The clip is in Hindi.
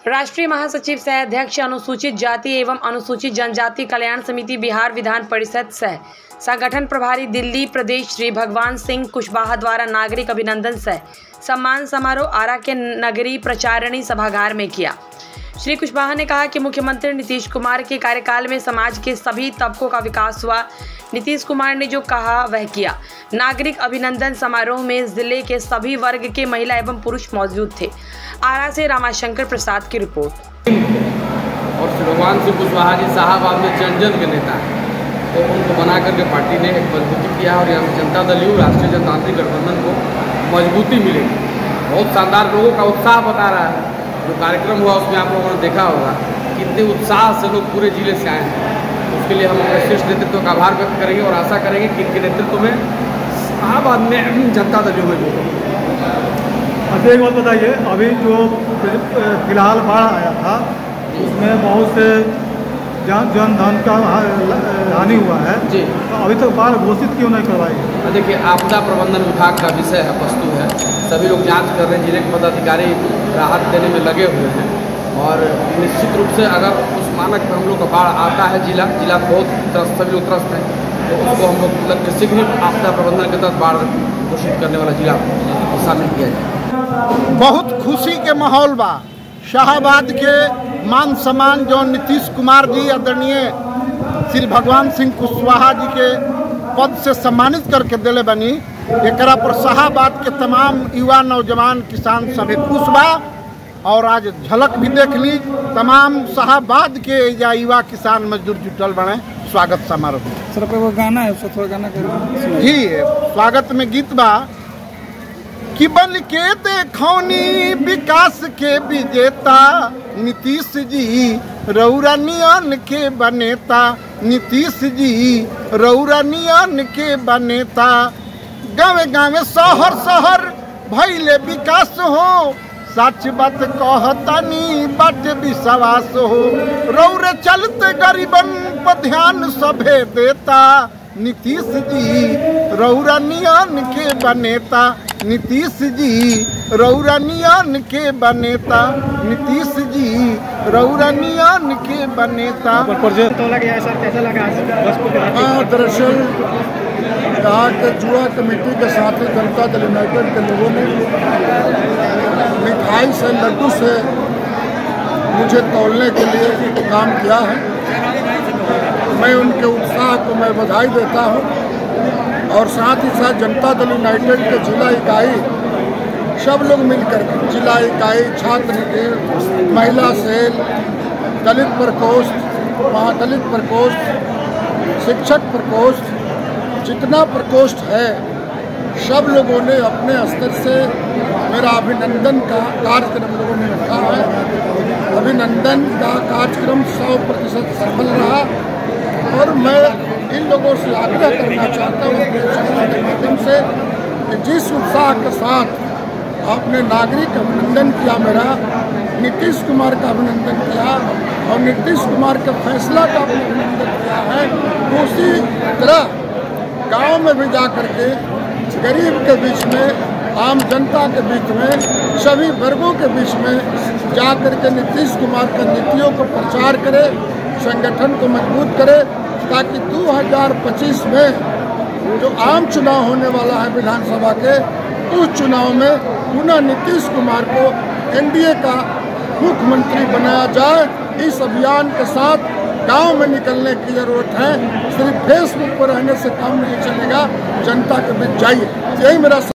राष्ट्रीय महासचिव सह अध्यक्ष अनुसूचित जाति एवं अनुसूचित जनजाति कल्याण समिति बिहार विधान परिषद सह संगठन प्रभारी दिल्ली प्रदेश श्री भगवान सिंह कुशवाहा द्वारा नागरिक अभिनंदन सह सम्मान समारोह आरा के नगरीय प्रचारणी सभागार में किया। श्री कुशवाहा ने कहा कि मुख्यमंत्री नीतीश कुमार के कार्यकाल में समाज के सभी तबकों का विकास हुआ। नीतीश कुमार ने जो कहा वह किया। नागरिक अभिनंदन समारोह में जिले के सभी वर्ग के महिला एवं पुरुष मौजूद थे। आरा से रामाशंकर प्रसाद की रिपोर्ट। और श्री भगवान सिंह कुशवाहा जी साहब आप में जन जन के नेता हैं, तो उनको बना करके पार्टी ने एक मजबूती किया और यहाँ जनता दल यू राष्ट्रीय जनतांत्रिक गठबंधन को मजबूती मिलेगी। बहुत शानदार लोगों का उत्साह बता रहा है। जो कार्यक्रम हुआ उसमें आप लोगों ने देखा होगा कितने उत्साह से लोग पूरे जिले से आए हैं। उसके लिए हम अपने श्रेष्ठ नेतृत्व का आभार व्यक्त करेंगे और आशा करेंगे कि इनके नेतृत्व में शाहबाद में जनता दल जो है। अच्छा, एक बात बताइए, अभी जो फिलहाल बाढ़ आया था उसमें बहुत से जन धन का हानि हुआ है जी, तो अभी तक बाढ़ घोषित क्यों नहीं करवाई? देखिए, आपदा प्रबंधन विभाग का विषय है, वस्तु है। सभी लोग जांच कर रहे हैं, जिले के पदाधिकारी राहत देने में लगे हुए हैं और निश्चित रूप से अगर उस मानक पर हम लोग का बाढ़ आता है, जिला बहुत त्रस्त, सभी लोग त्रस्त हैं, तो उसको हम लोग मतलब शीघ्र ही आपदा प्रबंधन के तहत बाढ़ घोषित करने वाला जिला को शामिल किया जाए। बहुत खुशी के माहौल बा। शाहबाद के मान सम्मान जो नीतीश कुमार जी आदरणीय श्री भगवान सिंह कुशवाहा जी के पद से सम्मानित करके दिले बनी, एकरा पर शाहबाद के तमाम युवा नौजवान किसान सभी खुश बा। और आज झलक भी देख ली, तमाम शाहबाद के या युवा किसान मजदूर जुटल बने स्वागत समारोह। सर वो गाना है, उसको थोड़ा गाना जी स्वागत में गीत बा कि बन के देखौनी विकास के विजेता नीतीश जी रौरा नियन के बनेता, नीतीश जी रौरा नियन के बनेता। गाँव गाँव शहर शहर भैले विकास हो, सच बात कहतानी बात विश्वास हो। रौरे चलते गरीबन पर ध्यान सभे देता, नीतीश जी रौरा नियन के बनेता, नीतीश जी रौरा नियन के बनेता, नीतीश जी रौरा नियन के बनेता। तो लगे सर, कैसा लगा? दरअसल यहाँ के युवा कमेटी के साथ ही जनता दल यूनाइटेड के लोगों ने मिठाई से लड्डू से मुझे तौलने के लिए काम किया है। मैं उनके उत्साह को मैं बधाई देता हूँ और साथ ही साथ जनता दल यूनाइटेड के जिला इकाई सब लोग मिलकर जिला इकाई, छात्र के, महिला सेल, दलित प्रकोष्ठ, महादलित प्रकोष्ठ, शिक्षक प्रकोष्ठ, जितना प्रकोष्ठ है सब लोगों ने अपने स्तर से मेरा अभिनंदन का कार्यक्रम लोगों ने रखा है। अभिनंदन का कार्यक्रम 100% सफल रहा और मैं इन लोगों से आग्रह करना चाहता हूँ के माध्यम से कि जिस उत्साह के साथ आपने नागरिक अभिनंदन किया, मेरा नीतीश कुमार का अभिनंदन किया और नीतीश कुमार के फैसला का अभिनंदन किया है, उसी तरह गांव में भी जा करके गरीब के बीच में, आम जनता के बीच में, सभी वर्गों के बीच में जा करके नीतीश कुमार के नीतियों को प्रचार करे, संगठन को मजबूत करे, ताकि 2025 में जो आम चुनाव होने वाला है विधानसभा के, उस चुनाव में पुनः नीतीश कुमार को एनडीए का मुख्यमंत्री बनाया जाए। इस अभियान के साथ गांव में निकलने की जरूरत है। सिर्फ फेसबुक पर रहने से काम नहीं चलेगा, जनता के बीच जाइए। यही मेरा